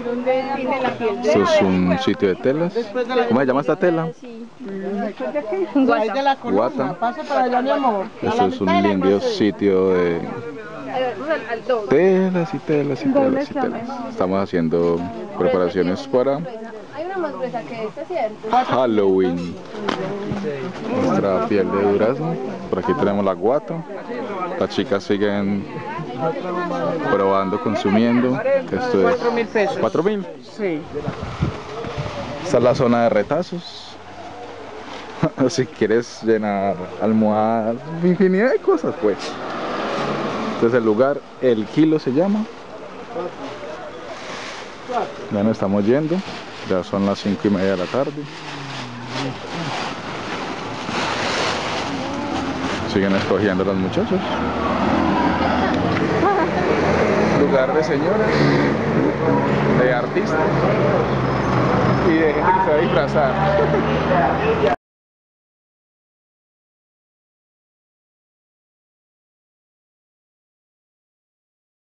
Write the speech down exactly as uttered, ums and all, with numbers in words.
Esto es un sitio de telas. ¿Cómo se llama esta tela? Guata. Esto es un lindo sitio de telas y telas y telas y telas. Estamos haciendo preparaciones para Halloween. Nuestra piel de durazno. Por aquí tenemos la guata. Las chicas siguen probando, consumiendo. Esto es cuatro mil. Sí. Esta es la zona de retazos. Si quieres llenar almohadas, infinidad de cosas, pues. Este es el lugar, el kilo se llama. Ya nos estamos yendo. Ya son las cinco y media de la tarde. Siguen escogiendo los muchachos. Lugar de señoras, de artistas y de gente que se va a disfrazar.